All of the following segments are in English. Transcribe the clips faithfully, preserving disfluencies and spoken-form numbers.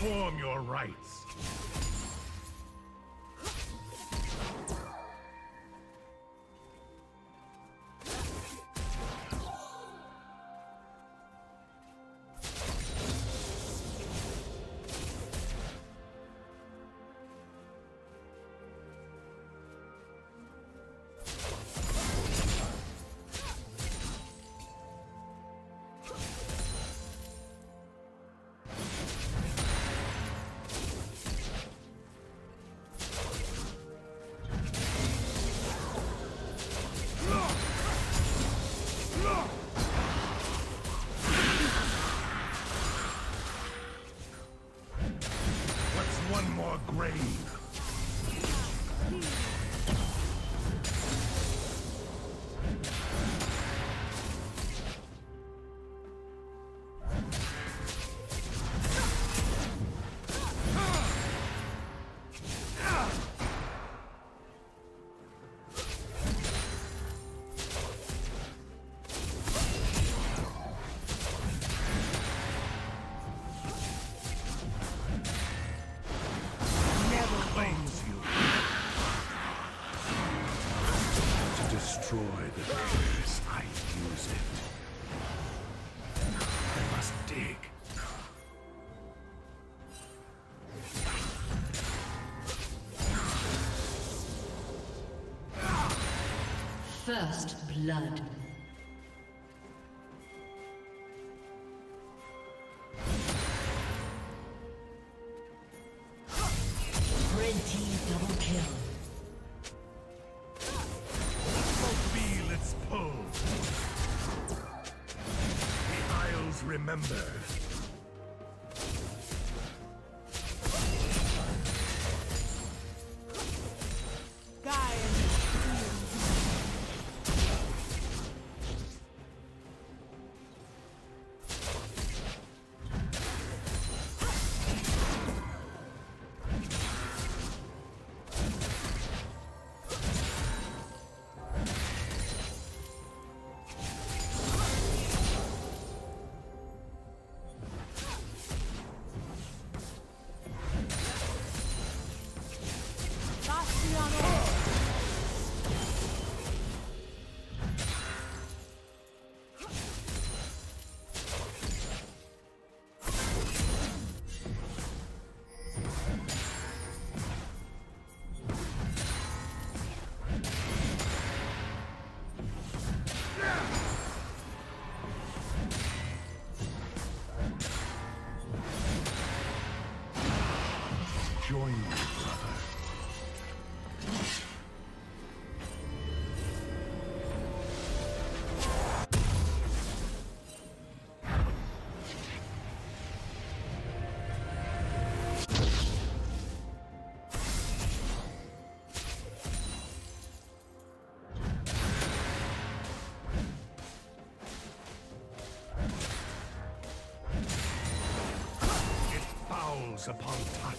perform your rites. First blood. Red team double kill. Feel its pull. The Isles remember. Join me, brother. It fouls upon touch.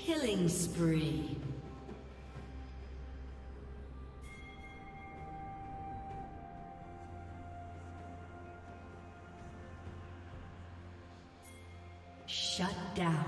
Killing spree. Shut down.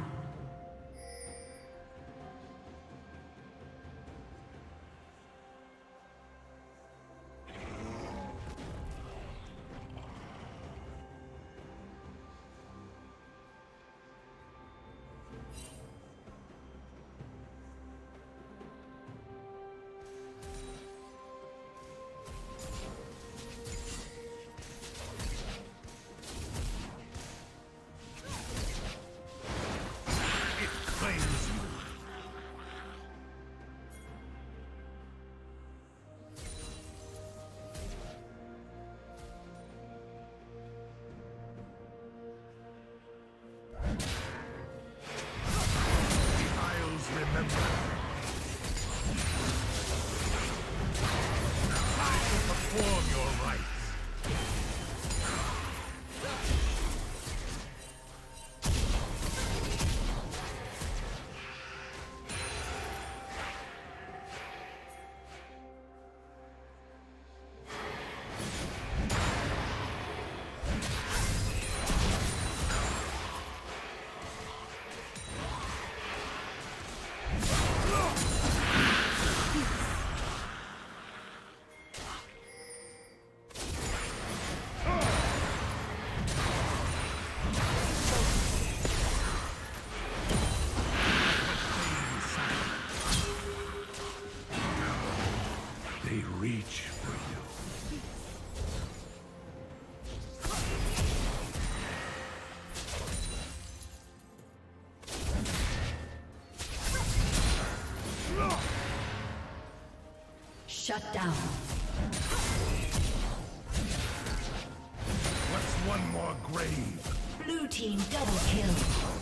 Shut down. What's one more grave? Blue team double kill.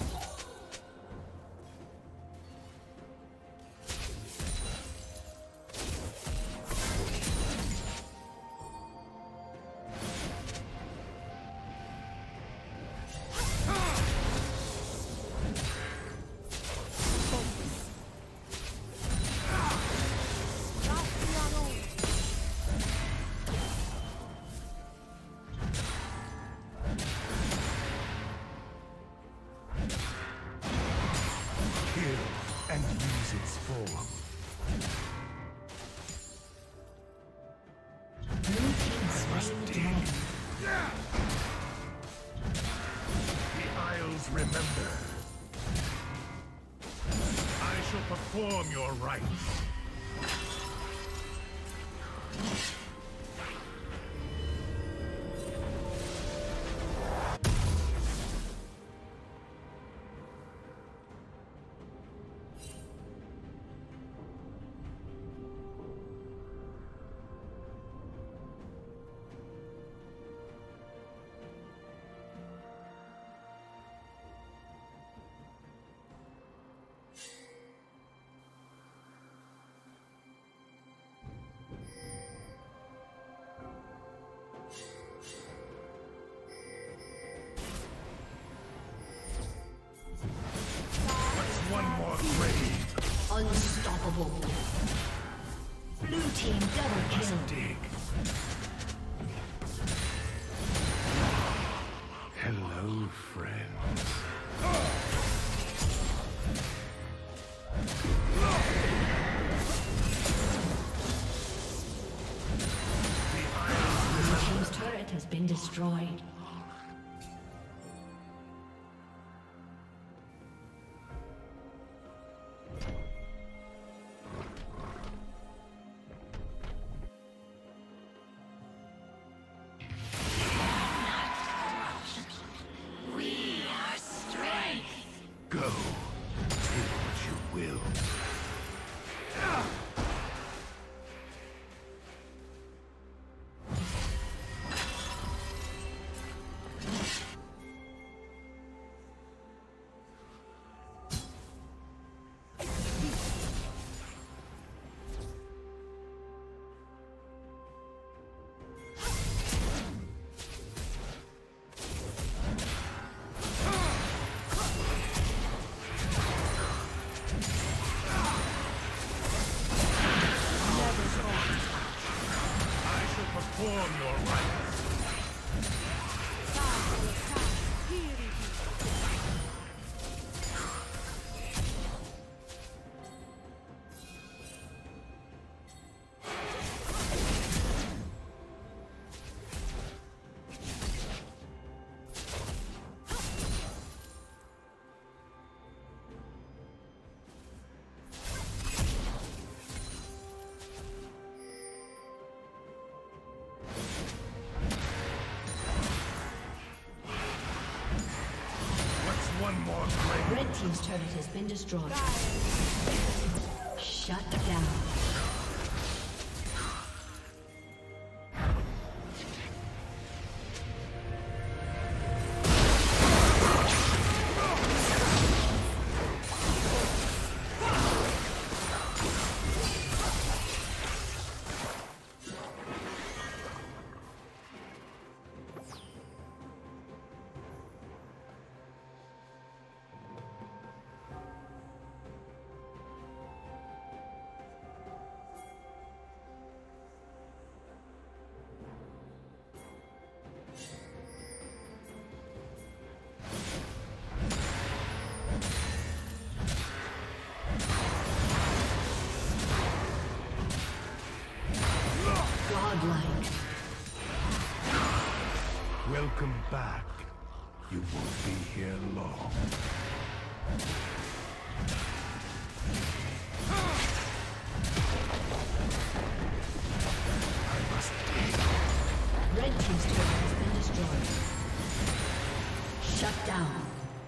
Perform your rites. One more grave. Unstoppable. Blue team double kill. Dig. Hello, friends. Blue team's turret has been destroyed. We are strength. One more grave. Red team's turret has been destroyed. Shut down. Welcome back. You won't be here long. I must dig. Red team's turret has been destroyed. Shut down.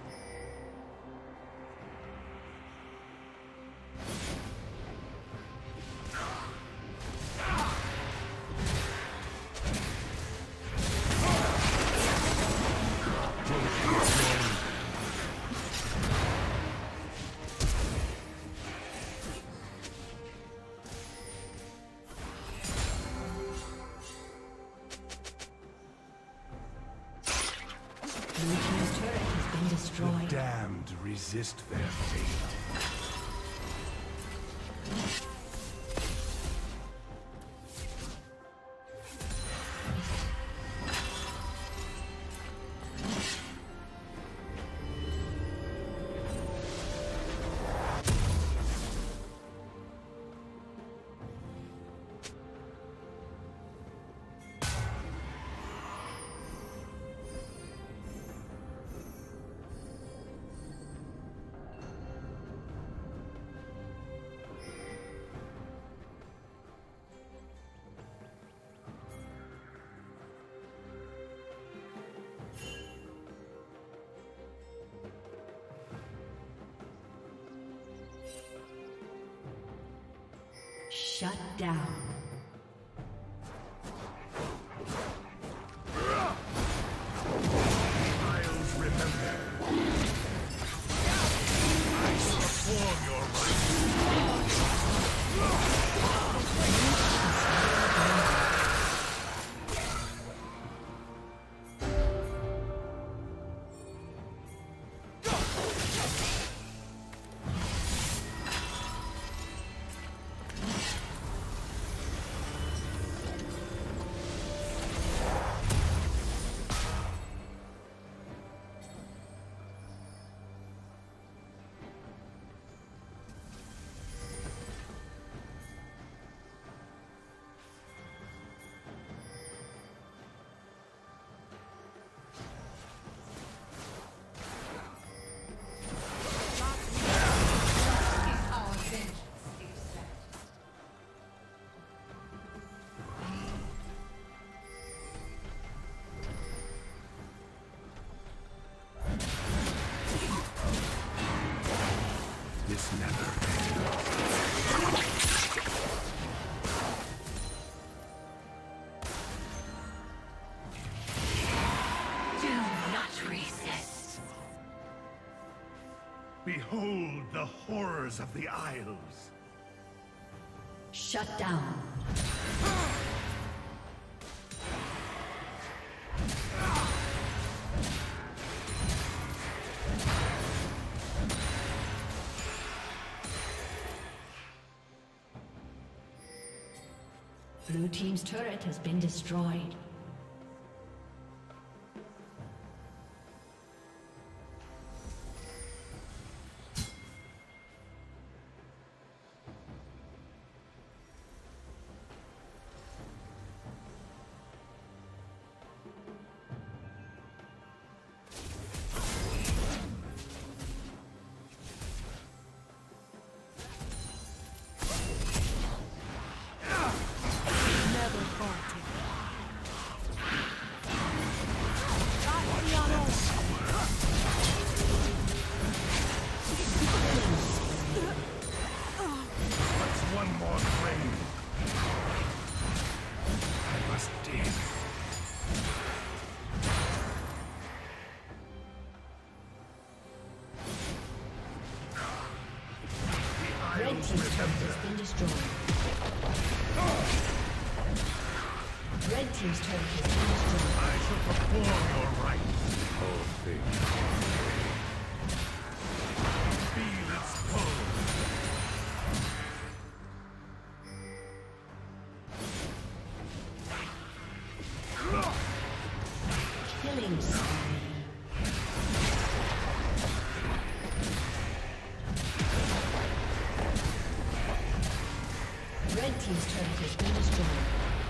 The damned resist their fate. Shut down. I'll remember. I will perform your This never ends. Do not resist. Behold the horrors of the Isles. Shut down. Blue team's turret has been destroyed. destroyed. Red team's turret has been destroyed. I shall perform your rites. All things. Feel its pull. Killing spree. Red team's turret has been destroyed.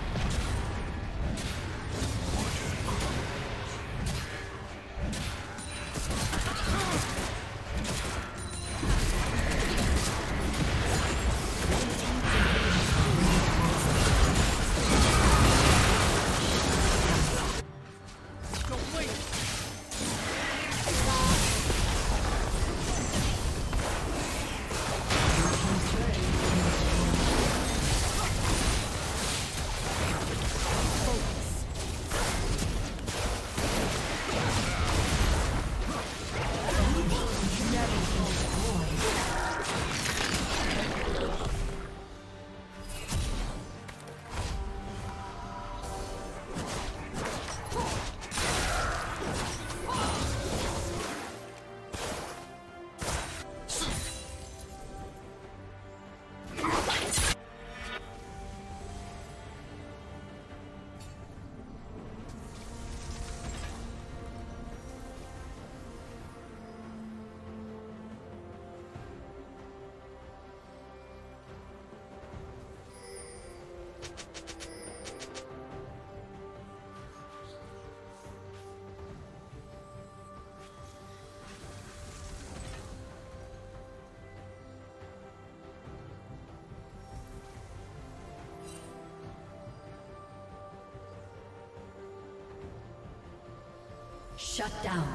Shut down.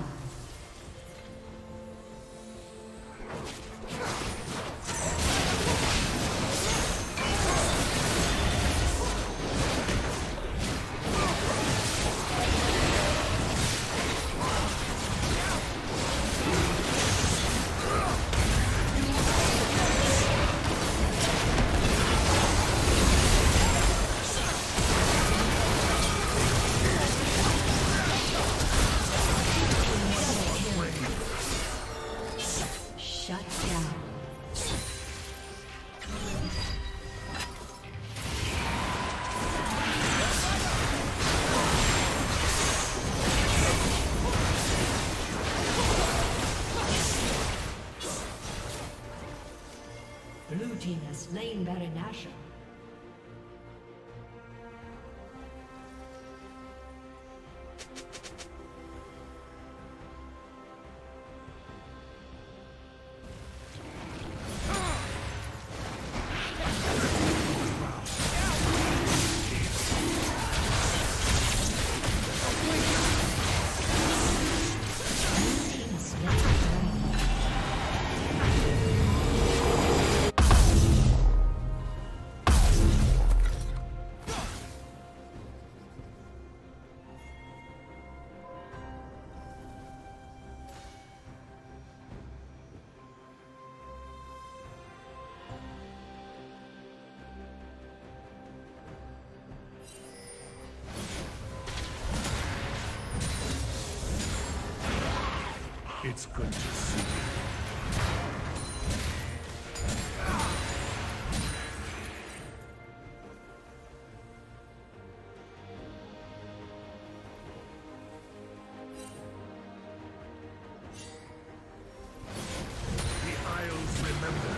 Blue team has slain Baron Nashor. It's good to see you. The Isles remember.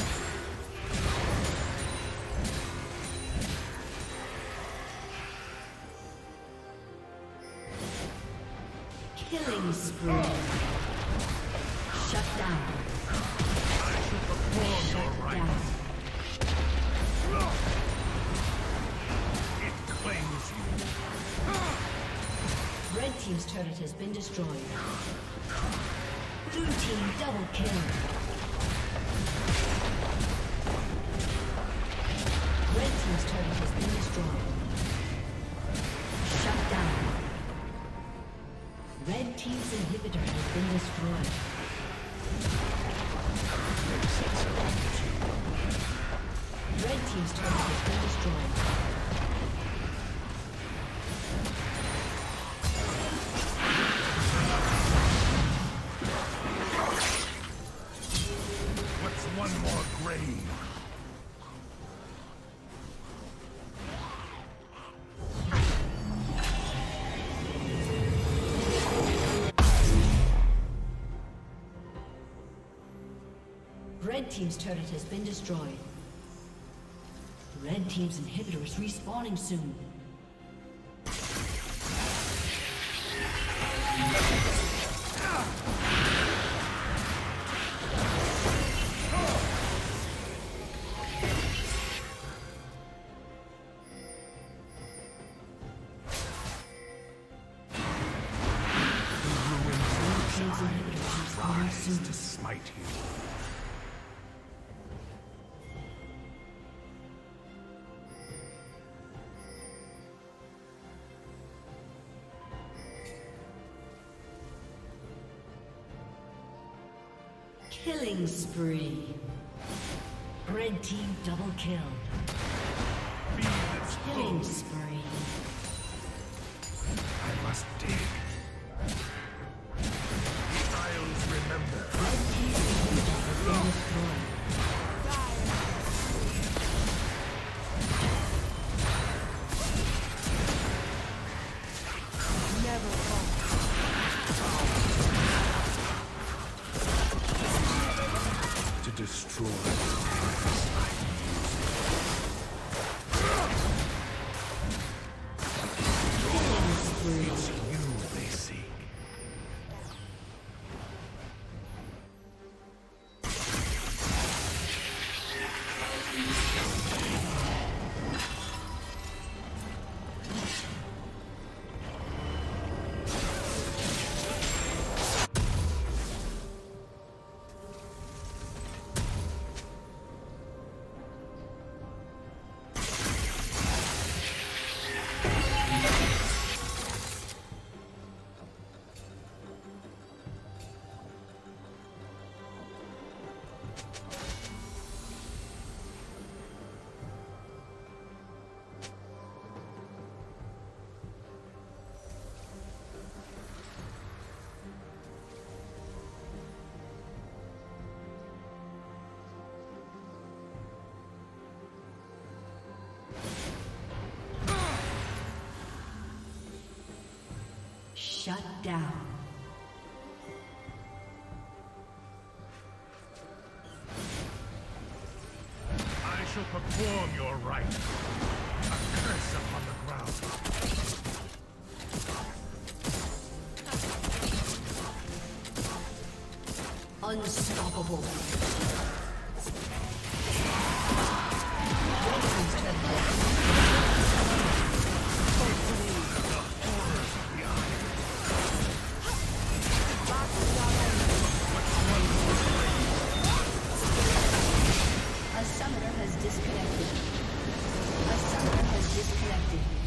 Killing spree. Shut down. I shall perform your Shut rites. down. It claims you. Red team's turret has been destroyed. Blue team double kill. Red team's turret has been destroyed. Shut down. Red team's inhibitor has been destroyed. team's turret has been destroyed. What's one more grave? Red team's turret has been destroyed. Red team's inhibitor is respawning soon. To smite you. Killing spree. Red team double kill. Killing spree. I must dig. Trials remember. Red team's inhibitor has been destroyed. Never fall. To destroy. It's you they seek. Shut down. I shall perform your rite. A curse upon the ground. Unstoppable. A summoner has disconnected. A summoner has disconnected.